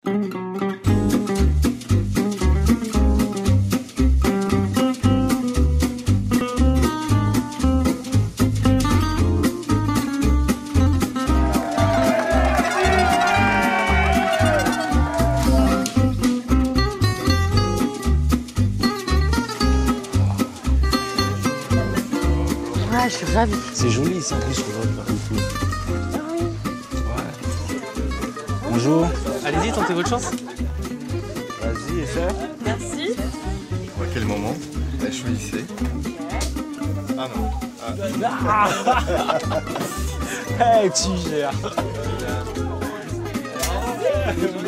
Ah, je suis ravie. C'est joli, ça, en plus, je vois pas beaucoup. Ah oui. Ouais. Bonjour. Allez-y, tentez votre chance. Vas-y, essaie. Merci. À quel moment? Choisissez. Ah non. Hey, tu gères.